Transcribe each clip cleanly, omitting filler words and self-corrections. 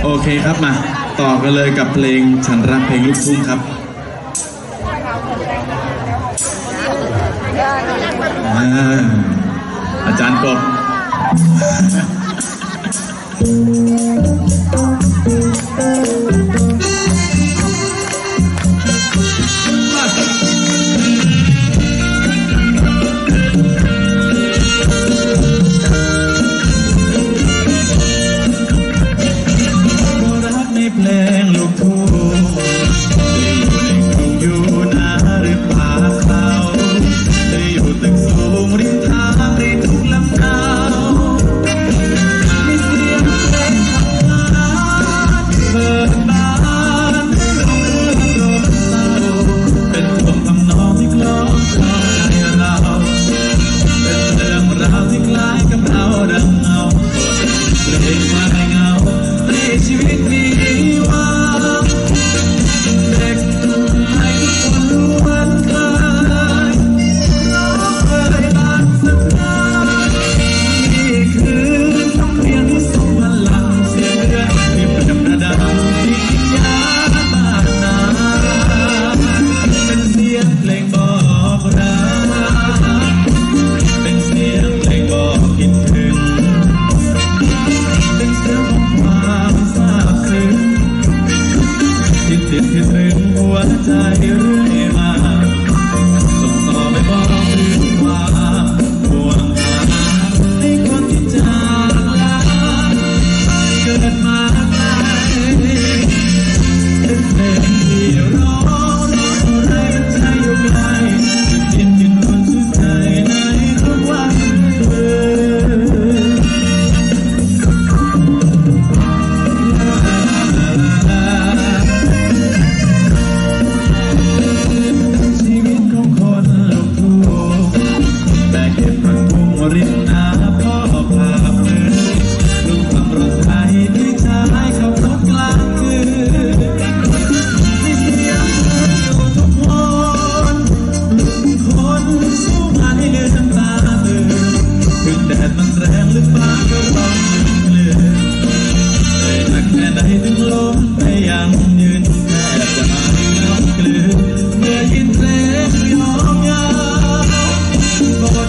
โอเคครับมาต่อกันเลยกับเพลงฉันรักเพลงลูกทุ่งครับอาจารย์กบเพลงลูกทุ่งอยู่นาหรือป่าเขาอยู่ตึกสูงริมทางริมทุ่งลำธารมีเสียงเพลงขับขานเปิดบานร้องเรื่องโรมเศร้าเป็นท่วงทำนองที่กลอมเข้าใจเราเป็นเรื่องราวที่คล้ายกับเราดังเงาเพลงมาให้เงาให้ชีวิตมีใจเรื่อยมาส่งต่อไปบอกถึงความห่วงหาให้คนที่จากลาเกิดมาไกลเป็นเพลงที่ร้องอะไรใจอยู่ไกลจิตกินคนสุดใจในทุกวันริมน้ำพ่อพาเพื่อนลูกขับรถไถที่ชายขับรถกลางคืนมีเสียงเพลงอยู่ทุกคนสู้มาให้เลือดน้ำตาตื่นถึงแดดมันแรงหรือฟ้าก็ร้องเลื่อนเลยหนักแค่ไหนถึงล้มไปยังยืนแทบจะหายน้ำกลืนเมื่อยินเพลงยอมยาวบน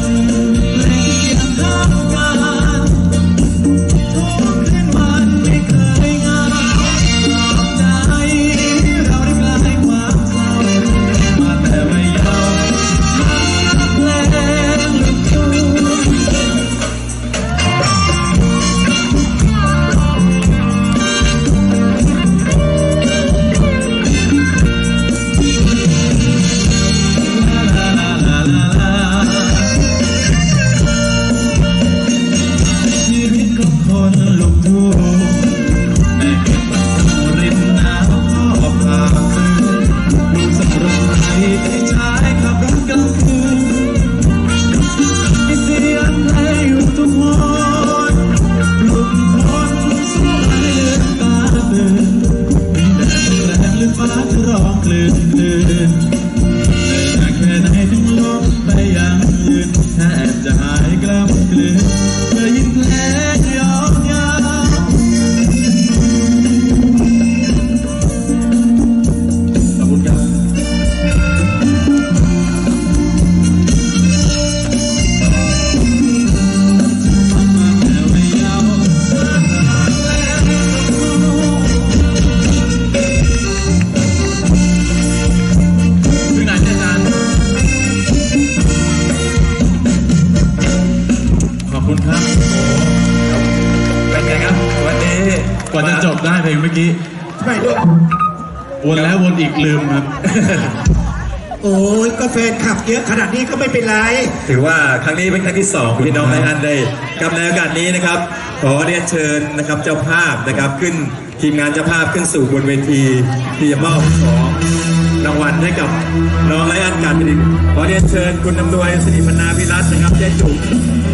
กว่าจะจบได้เพลงเมื่อกี้ไม่ด้วยวนแล้ววนอีกลืมครับโอ้ยก็แฟนขับเยอะขนาดนี้ก็ไม่เป็นไรถือว่าครั้งนี้เป็นครั้งที่2ที่น้องไลอ้อนได้กับในโอกาสนี้นะครับขอเรียนเชิญนะครับเจ้าภาพนะครับขึ้นทีมงานเจ้าภาพขึ้นสู่บนเวทีที่จะมอบของรางวัลให้กับน้องไลอ้อนการผลิตขอเรียนเชิญคุณอำนวยสิริพนาภิรัตน์นะครับเจ๊จุก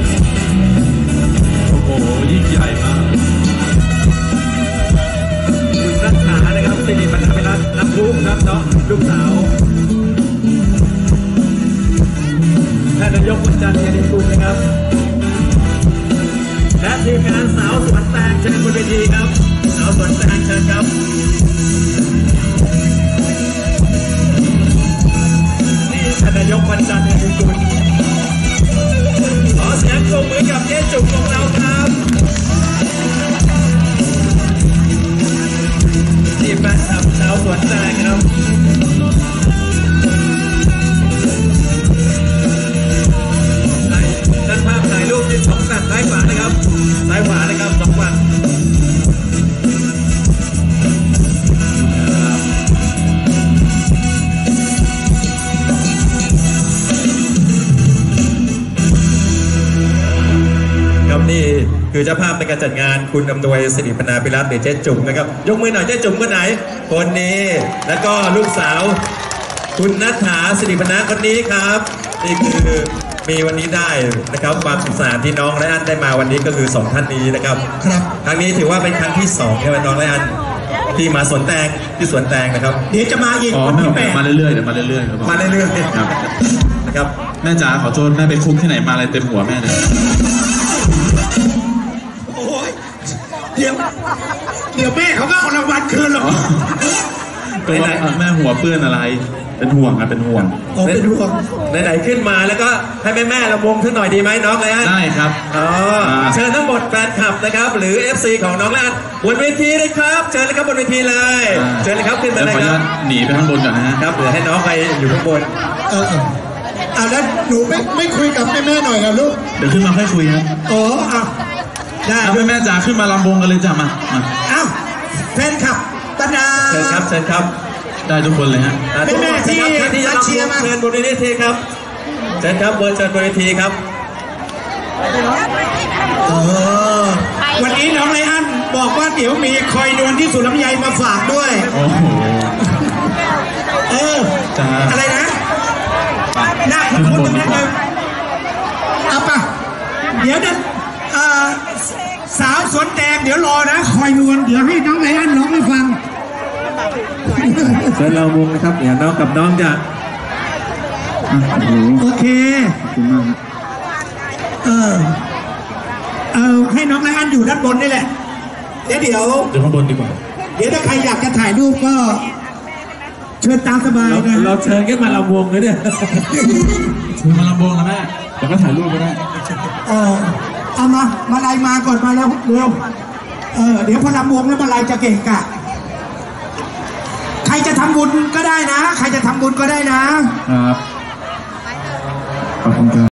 โอ้โหยิ่งใหญ่มากคุณรัตนานะครับสิริพนาภิรัตน์รับรู้ครับน้องลูกสาวท่านนายกวันจันทร์เยดิกุลนะครับและทีมงานสาวสวนแตงเชิญบนเวทีครับสาวสวนแตงเจ้าภาพในการจัดงานคุณอำนวยสิริพนาภิรัตน์หรือเจ๊จุ๋มนะครับยกมือหน่อยเจ๊จุ๋มคนไหนคนนี้แล้วก็ลูกสาวคุณนัทธาสิริพนาคนนี้ครับนี่คือมีวันนี้ได้นะครับความสุขสนานที่น้องไรอันได้มาวันนี้ก็คือ2ท่านนี้นะครับครับครั้งนี้ถือว่าเป็นครั้งที่2ใช่ไหมน้องไรอันที่มาสวนแตงที่สวนแตงนะครับเดี๋ยวจะมาอีกวันที่8 มาเรื่อยๆเดี๋ยวมาเรื่อยๆครับมาเรื่อยๆครับนะครับแม่จ๋าขอโทษแม่ไปคุกที่ไหนมาอะไรเต็มหัวแม่เลยโอ้ยเดี๋ยวแม่เขาก็เอารางวัลคืนหรอกก็ว่าแม่หัวเปื้อนอะไรเป็นห่วงครับเป็นห่วงเป็นห่วงไหนๆขึ้นมาแล้วก็ให้แม่ๆลำวงขึ้นหน่อยดีไหมน้องไรอันได้ครับเชิญทั้งหมดแฟนคลับนะครับหรือ FC ของน้องไรอันบนเวทีเลยครับเชิญเลยครับบนเวทีเลยเชิญเลยครับขึ้นมาเลยครับหนีไปข้างบนก่อนนะฮะครับเดี๋ยวให้น้องไปอยู่ข้างบนแล้วหนูไม่คุยกับแม่หน่อยนะลูกเดี๋ยวขึ้นมาค่อยคุยครับได้แม่จ๋าขึ้นมาลำวงกันเลยจ้ะมาแฟนคลับตนาเชิญครับเชิญครับได้ทุกคนเลยฮะแม่ที่เชียร์มาเชิญบนเวทีครับเชิญครับเชิญบนเวทีครับวันนี้น้องไรอันบอกว่าเดี๋ยวมีคอยนวลที่สุรลำไยมาฝากด้วยโอ้โหอะไรนะหน้าคุณตรงนั้นเลยเอาป่ะเดี๋ยวนะสาวสวนแตงเดี๋ยวรอนะคอยนวลเดี๋ยวให้น้องไรอันร้องให้ฟังเชิญเราวงนะครับเดี๋ยวน้องกับน้องจะโอเคให้น้องไรอันอยู่ด้านบนนี่แหละเดี๋ยวข้างบนดีกว่าเดี๋ยวถ้าใครอยากจะถ่ายรูปก็เชิญตามสบายนะเราเชิญขึ้นมาลำวงเลยเนี่ยเชิญมาลำวงนะแม่แล้วก็ถ่ายรูปก็ได้เอามาลายมาก่อนมาแล้วเร็วเดี๋ยวพอลำวงแล้วมาลายจะเก่งกะใครจะทำบุญก็ได้นะใครจะทำบุญก็ได้นะครับขอบคุณครับ